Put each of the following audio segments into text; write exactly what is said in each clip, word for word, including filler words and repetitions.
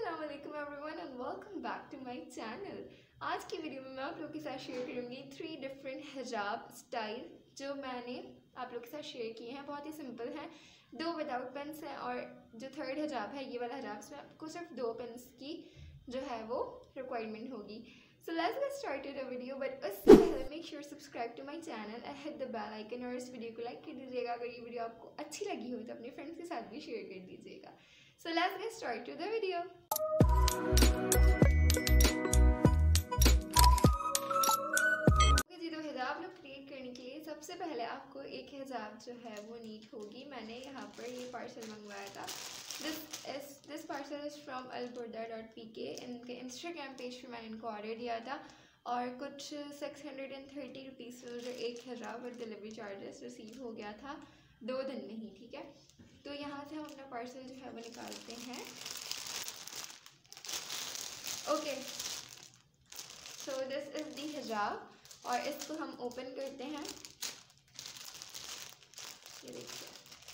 अस्सलाम वालेकुम everyone and welcome back to my channel. आज की वीडियो में मैं आप लोगों के साथ शेयर करूंगी थ्री डिफरेंट हिजाब स्टाइल जो मैंने आप लोगों के साथ शेयर किए हैं। बहुत ही सिंपल हैं, दो विदाउट पेन्स हैं और जो थर्ड हिजाब है ये वाला हिजाब इसमें आपको सिर्फ दो पेन्स की जो है वो रिक्वायरमेंट होगी। So let's get started a video, but उससे पहले make sure subscribe to my channel and hit the bell icon और इस वीडियो को लाइक कर दीजिएगा। अगर ये वीडियो आपको अच्छी लगी हो तो अपने फ्रेंड्स के साथ भी शेयर कर दीजिएगा। So let's get started to the video. Okay जी, तो हिजाब लुक क्रिएट करने के लिए सबसे पहले आपको एक हिजाब जो है वो नीड होगी। मैंने यहाँ पर ये पार्सल मंगवाया था। This is this parcel is from Alburda dot P K. इनके इंस्टाग्राम पेज पे मैंने इनको ऑर्डर दिया था और कुछ six hundred and thirty rupees जो एक हिजाब और डिलीवरी चार्जेस रिसीव हो गया था दो दिन में ही। ठीक है, तो यहाँ से हम अपना पार्सल जो है वो निकालते हैं। Okay, so this is the हिजाब और इसको हम ओपन करते हैं। ये देखिए,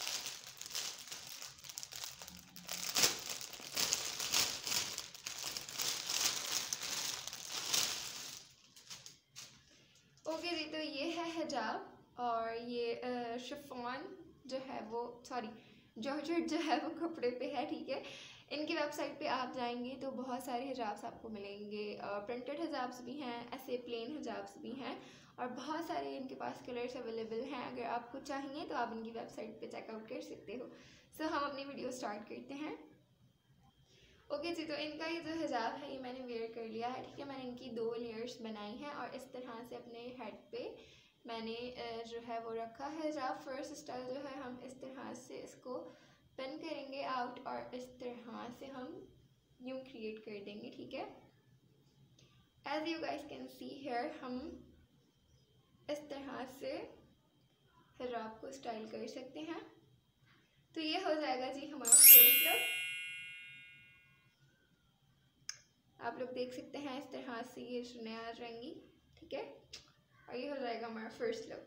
ओके जी, तो ये है हिजाब और ये शिफॉन जो है वो सॉरी जॉर्जेट जो है वो कपड़े पे है। ठीक है, इनकी वेबसाइट पे आप जाएंगे तो बहुत सारे हिजाब्स आपको मिलेंगे। प्रिंटेड हिजाब्स भी हैं, ऐसे प्लेन हिजाब्स भी हैं और बहुत सारे इनके पास कलर्स अवेलेबल हैं। अगर आपको चाहिए तो आप इनकी वेबसाइट पे चेकआउट कर सकते हो। सो so, हम अपनी वीडियो स्टार्ट करते हैं। ओके जी, तो इनका ये जो हिजाब है ये मैंने वेयर कर लिया है। ठीक है, मैंने इनकी दो लेयर्स बनाई हैं और इस तरह से अपने हेड पे मैंने जो है वो रखा है हिजाब। फर्स्ट स्टाइल जो है हम इस तरह से इसको पिन करेंगे आउट और इस तरह से हम यूँ क्रिएट कर देंगे। ठीक है, as you guys can see here हम इस तरह से हिजाब को स्टाइल कर सकते हैं। तो ये हो जाएगा जी हमारा फर्स्ट लुक। आप लोग देख सकते हैं इस तरह से ये चुने आ जाएंगी। ठीक है, और ये हो जाएगा हमारा फर्स्ट लुक।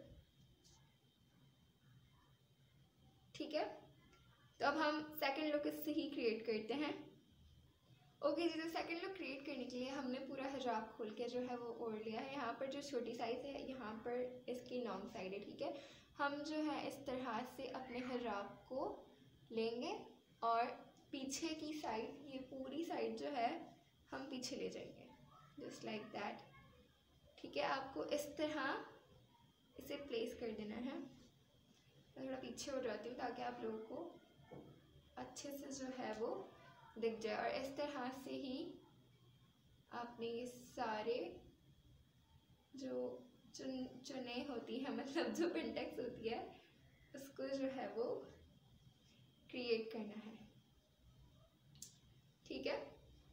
ठीक है, तो अब हम सेकंड लुक इससे ही क्रिएट करते हैं। ओके जी, तो सेकंड लुक क्रिएट करने के लिए हमने पूरा हिजाब खोल के जो है वो ओढ़ लिया है। यहाँ पर जो छोटी साइज़ है यहाँ पर इसकी लॉन्ग साइड है। ठीक है, हम जो है इस तरह से अपने हिजाब को लेंगे और पीछे की साइड, ये पूरी साइड जो है हम पीछे ले जाएंगे, जस्ट लाइक दैट। ठीक है, आपको इस तरह इसे प्लेस कर देना है। मैं थोड़ा पीछे हो जाती हूँ ताकि आप लोगों को अच्छे से जो है वो दिख जाए। और इस तरह से ही आपने ये सारे जो चुन चुने होती है, मतलब जो पिंटेक्स होती है, उसको जो है वो क्रिएट करना है। ठीक है,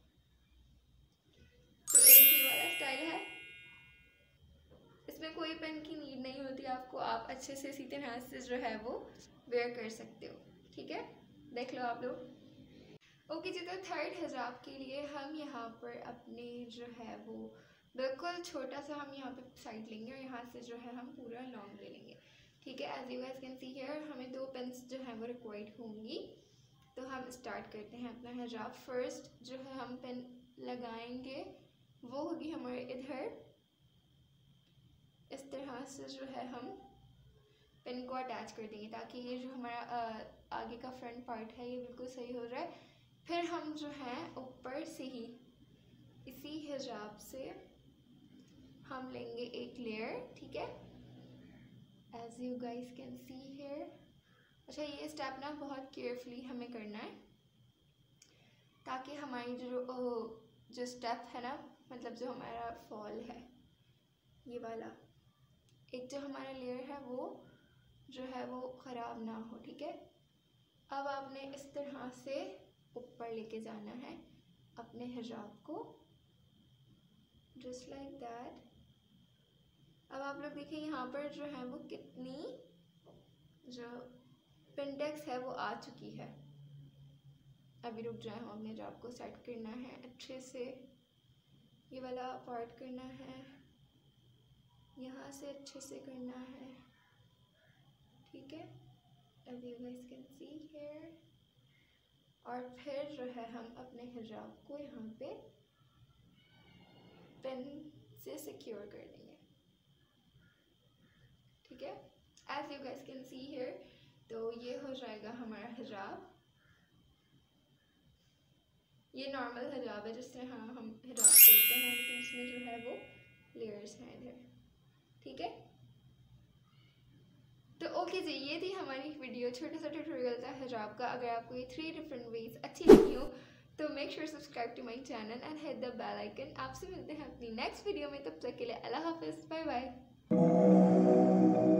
तो एक ये वाला स्टाइल है, इसमें कोई पेन की नीड नहीं होती आपको, आप अच्छे से इसी तरह से जो है वो वेयर कर सकते हो। ठीक है, देख लो आप लोग। ओके जी, तो थर्ड हिजाब के लिए हम यहाँ पर अपने जो है वो बिल्कुल छोटा सा हम यहाँ पे साइड लेंगे और यहाँ से जो है हम पूरा लॉन्ग ले लेंगे। ठीक है, as you guys can see here हमें दो पेन्स जो है वो रिक्वायर्ड होंगी। तो हम स्टार्ट करते हैं अपना हिजाब। फर्स्ट जो है हम पेन लगाएंगे वो होगी हमारे इधर। इस तरह से जो है हम पेन को अटैच कर देंगे ताकि ये जो हमारा आगे का फ्रंट पार्ट है ये बिल्कुल सही हो जाए। फिर हम जो है ऊपर से ही इसी हिजाब से हम लेंगे एक लेयर। ठीक है, as you guys can see here. अच्छा, ये स्टेप ना बहुत केयरफुली हमें करना है ताकि हमारी जो जो स्टेप है ना, मतलब जो हमारा फॉल है ये वाला, एक जो हमारा लेयर है वो जो है वो ख़राब ना हो। ठीक है, अब आपने इस तरह से ऊपर लेके जाना है अपने हिजाब को, जस्ट लाइक दैट। अब आप लोग देखिए यहाँ पर जो है वो कितनी जो पिंटेक्स है वो आ चुकी है। अभी रुक जाए, हम अपने हिजाब को सेट करना है अच्छे से। ये वाला पार्ट करना है, यहाँ से अच्छे से करना है। ठीक है, as you guys can see here, और फिर जो है हम अपने हिजाब को यहाँ पे पेन से सिक्योर कर देंगे, ठीक है। As you guys can see here, तो ये हो जाएगा हमारा हिजाब। ये नॉर्मल हिजाब है जिस तरह हम हिजाब करते हैं, तो इसमें जो है वो लेयर्स हैं इधर, ठीक है। तो ओके जी, ये थी हमारी वीडियो, छोटा सा ट्यूटोरियल था हिजाब का। अगर आपको ये थ्री डिफरेंट वेज अच्छी लगी हो तो make sure subscribe to my channel and hit the bell icon. आपसे मिलते हैं अपनी नेक्स्ट वीडियो में, तब तक के लिए अल्लाह हाफिज़, बाय बाय।